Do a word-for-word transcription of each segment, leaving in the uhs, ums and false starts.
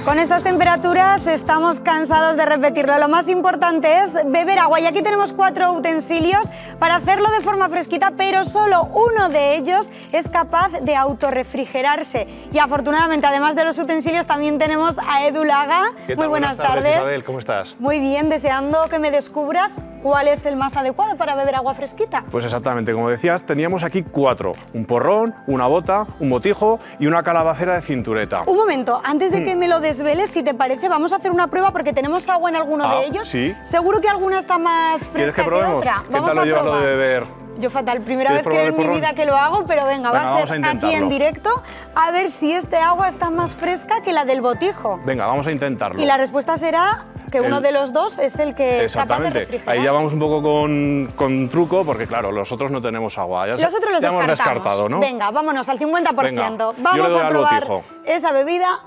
Con estas temperaturas estamos cansados de repetirlo. Lo más importante es beber agua y aquí tenemos cuatro utensilios para hacerlo de forma fresquita, pero solo uno de ellos es capaz de autorrefrigerarse. Y afortunadamente, además de los utensilios, también tenemos a Edu Laga. ¿Qué tal? Muy buenas, buenas tardes, tardes. Isabel, ¿cómo estás? Muy bien, deseando que me descubras cuál es el más adecuado para beber agua fresquita. Pues exactamente, como decías, teníamos aquí cuatro. Un porrón, una bota, un botijo y una calabacera de cintureta. Un momento, antes de que me lo desveles, si te parece, vamos a hacer una prueba porque tenemos agua en alguno Ah, de ellos. sí. Seguro que alguna está más ¿Quieres fresca que probemos? otra. ¿Qué Vamos tal lo a llevas probar. lo de beber? Yo fatal, primera vez ¿Quieres creo en probar mi el vida porrón? que lo hago, pero venga, va Venga, a vamos ser a aquí en intentarlo. directo a ver si este agua está más fresca que la del botijo. Venga, vamos a intentarlo. Y la respuesta será que uno El- de los dos es el que es capaz de Exactamente. refrigerar. Ahí ya vamos un poco con, con truco, porque claro, los otros no tenemos agua. Ya, se- Los otros los ya hemos descartamos. descartado, ¿no? Venga, vámonos al cincuenta por ciento. Venga, yo le Vamos doy a al probar botijo. esa bebida.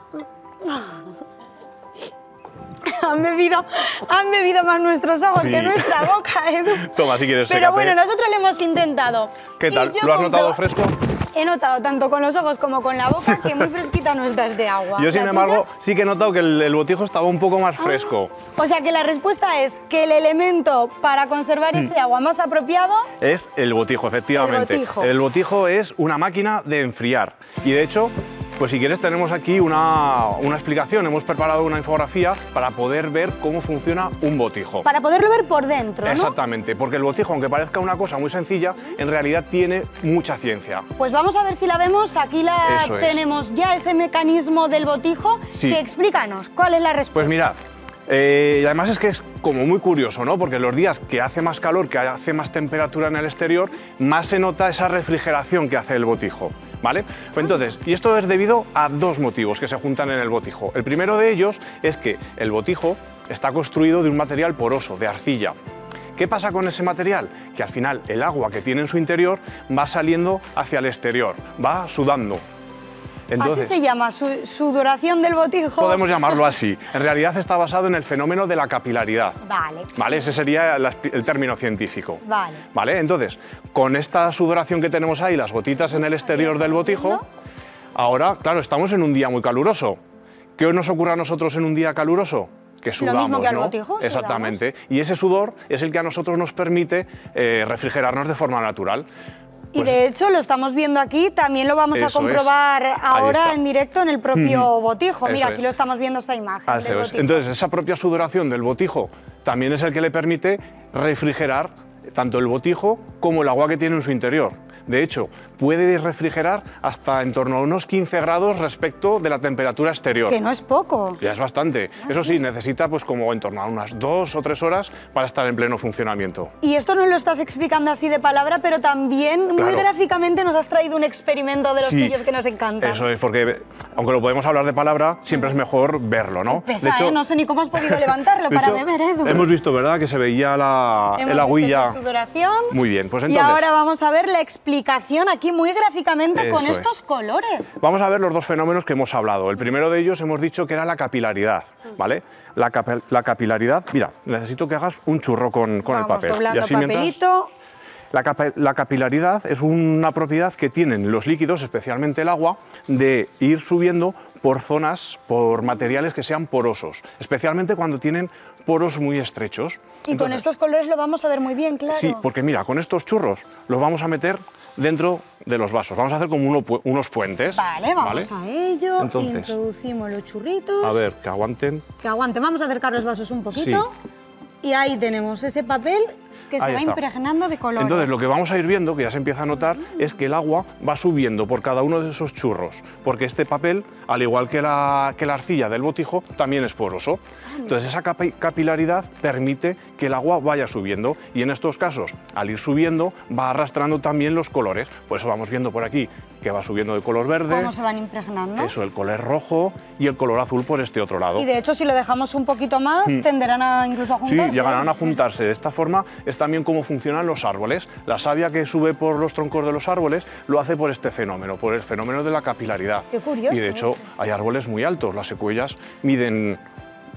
Han bebido, han bebido más nuestros ojos Sí. que nuestra boca, Edu. Toma, si quieres, Pero sécate. bueno, nosotros lo hemos intentado. ¿Qué Y tal? yo ¿Lo has compro- notado fresco? He notado tanto con los ojos como con la boca que muy fresquita no está este agua. Yo, sin ¿La embargo, tuya? sí que he notado que el, el botijo estaba un poco más fresco. O sea que la respuesta es que el elemento para conservar Mm. ese agua más apropiado. Es el botijo, efectivamente. El botijo. El botijo es una máquina de enfriar. Y de hecho, pues si quieres tenemos aquí una, una explicación. Hemos preparado una infografía para poder ver cómo funciona un botijo. Para poderlo ver por dentro, ¿no? Exactamente, porque el botijo, aunque parezca una cosa muy sencilla, en realidad tiene mucha ciencia. Pues vamos a ver si la vemos. Aquí la Eso es. tenemos ya, ese mecanismo del botijo. Sí. Que explícanos, ¿cuál es la respuesta? Pues mirad, eh, y además es que es como muy curioso, ¿no? Porque los días que hace más calor, que hace más temperatura en el exterior, más se nota esa refrigeración que hace el botijo, ¿vale? Pues entonces, y esto es debido a dos motivos que se juntan en el botijo. El primero de ellos es que el botijo está construido de un material poroso, de arcilla. ¿Qué pasa con ese material? Que al final el agua que tiene en su interior va saliendo hacia el exterior, va sudando. Entonces, Así se llama, su, sudoración del botijo. podemos llamarlo así. En realidad está basado en el fenómeno de la capilaridad. Vale. ¿Vale? Ese sería la- el término científico. Vale. ¿Vale? Entonces, con esta sudoración que tenemos ahí, las gotitas en el exterior del botijo, ahora, claro, estamos en un día muy caluroso. ¿Qué nos ocurre a nosotros en un día caluroso? Que sudamos, mismo que al ¿no? botijo, sudamos. Exactamente. Y ese sudor es el que a nosotros nos permite eh, refrigerarnos de forma natural. Y Pues- de hecho lo estamos viendo aquí, también lo vamos a Eso es. comprobar Ahí ahora está. en directo en el propio botijo. Eso Mira, es. aquí lo estamos viendo esa imagen Así del es. botijo. Entonces, esa propia sudoración del botijo también es el que le permite refrigerar tanto el botijo como el agua que tiene en su interior. De hecho, puede refrigerar hasta en torno a unos quince grados respecto de la temperatura exterior. Que no es poco. Ya es bastante. Eso sí, necesita pues como en torno a unas dos o tres horas para estar en pleno funcionamiento. Y esto nos lo estás explicando así de palabra, pero también muy Claro. gráficamente nos has traído un experimento de los Sí, tuyos que nos encantan. Eso es, porque aunque lo podemos hablar de palabra, siempre es mejor verlo, ¿no? Pesa, ¿eh? No sé ni cómo has podido levantarlo de para hecho, beber, Edu. hemos visto, ¿verdad?, que se veía la, Hemos el visto agüilla. esa sudoración. Muy bien, pues Y entonces ahora vamos a ver la explicación aquí muy gráficamente con Eso es. estos colores. vamos a ver los dos fenómenos que hemos hablado. El primero de ellos hemos dicho que era la capilaridad, ¿vale? La, capi- la capilaridad, mira, necesito que hagas un churro con, con el Vamos papel. doblando así mientras- papelito. La, capa- la capilaridad es una propiedad que tienen los líquidos, especialmente el agua, de ir subiendo por zonas, por materiales que sean porosos, especialmente cuando tienen poros muy estrechos. Y con Entonces, estos colores lo vamos a ver muy bien, claro. Sí, porque mira, con estos churros los vamos a meter dentro de los vasos. Vamos a hacer como uno pu- unos puentes. Vale, vamos a ello. Entonces, Introducimos los churritos. a ver, que aguanten. Que aguante. Vamos a acercar los vasos un poquito. Y ahí tenemos ese papel que se Ahí va está. impregnando de colores. Entonces, lo que vamos a ir viendo, que ya se empieza a notar, es que el agua va subiendo por cada uno de esos churros, porque este papel, al igual que la, que la arcilla del botijo, también es poroso. Entonces, esa capi- capilaridad permite que el agua vaya subiendo y en estos casos, al ir subiendo, va arrastrando también los colores. Por eso vamos viendo por aquí que va subiendo de color verde, Cómo se van impregnando. eso, el color rojo y el color azul por este otro lado. Y de hecho, si lo dejamos un poquito más, tenderán a incluso a Mm. Sí, juntarse. llegarán a juntarse. De esta forma es también cómo funcionan los árboles. La savia que sube por los troncos de los árboles lo hace por este fenómeno, por el fenómeno de la capilaridad. Qué curioso Y de hecho eso. hay árboles muy altos. Las secuoyas miden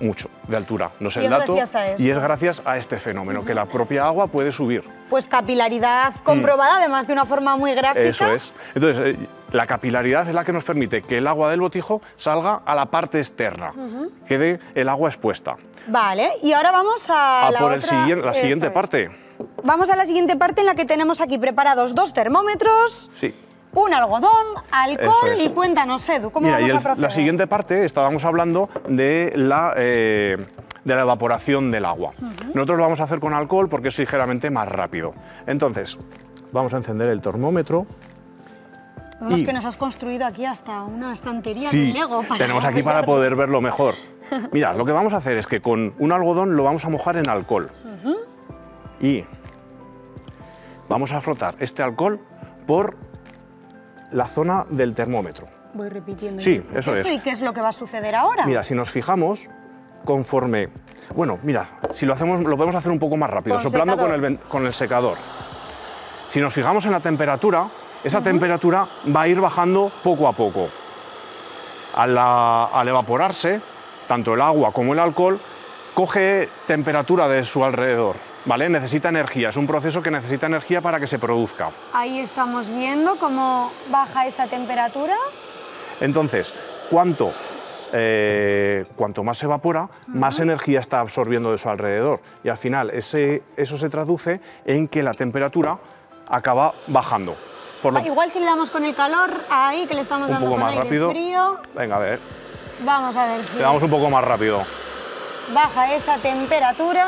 mucho de altura. No sé y el es dato. gracias a eso. Y es gracias a este fenómeno, uh-huh. que la propia agua puede subir. Pues capilaridad comprobada, mm. además de una forma muy gráfica. Eso es. Entonces, eh, la capilaridad es la que nos permite que el agua del botijo salga a la parte externa, uh-huh. quede el agua expuesta. Vale, y ahora vamos a, a la, por otra... el siguiente, la siguiente Eso parte. Es. Vamos a la siguiente parte en la que tenemos aquí preparados dos termómetros, sí. un algodón, alcohol es. y cuéntanos, Edu, ¿cómo Mira, vamos y el, a proceder? La siguiente parte estábamos hablando de la, eh, de la evaporación del agua. Uh-huh. Nosotros lo vamos a hacer con alcohol porque es ligeramente más rápido. Entonces, vamos a encender el termómetro. Vemos y... que nos has construido aquí hasta una estantería sí, de Lego. Para tenemos aquí para poder verlo mejor. Mira, lo que vamos a hacer es que con un algodón lo vamos a mojar en alcohol. Uh-huh. Y vamos a frotar este alcohol por la zona del termómetro. Voy repitiendo. Sí, eso es. ¿Y qué es lo que va a suceder ahora? Mira, si nos fijamos, conforme... Bueno, mira, si lo hacemos, lo podemos hacer un poco más rápido, con soplando secador. con el, con el secador. Si nos fijamos en la temperatura, esa uh-huh. temperatura va a ir bajando poco a poco. Al, la, al evaporarse, tanto el agua como el alcohol, coge temperatura de su alrededor, ¿vale? Necesita energía, es un proceso que necesita energía para que se produzca. Ahí estamos viendo cómo baja esa temperatura. Entonces, ¿cuánto, eh, cuanto más se evapora, uh-huh. más energía está absorbiendo de su alrededor? Y al final ese, eso se traduce en que la temperatura acaba bajando. Por lo... Igual si le damos con el calor ahí, que le estamos un dando poco con más aire rápido. frío. Venga, a ver. Vamos a ver si... Le damos un poco más rápido. Baja esa temperatura.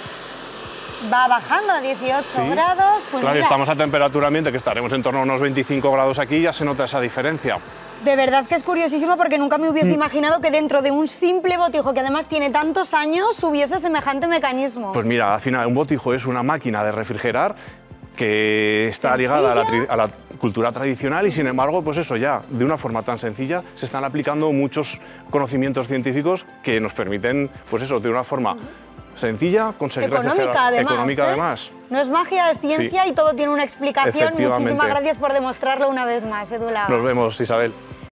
Va bajando a dieciocho sí. grados. Pues claro, mira, estamos a temperatura ambiente, que estaremos en torno a unos veinticinco grados aquí, y ya se nota esa diferencia. De verdad que es curiosísimo porque nunca me hubiese mm. imaginado que dentro de un simple botijo, que además tiene tantos años, hubiese semejante mecanismo. Pues mira, al final un botijo es una máquina de refrigerar que está ¿Sencilla? ligada a la, a la cultura tradicional y sin embargo, pues eso ya, de una forma tan sencilla, se están aplicando muchos conocimientos científicos que nos permiten, pues eso, de una forma... Uh-huh. sencilla, conseguir económica además, económica ¿eh? además. No es magia, es ciencia sí. y todo tiene una explicación. Muchísimas gracias por demostrarlo una vez más, Edu Laga. Nos vemos, Isabel.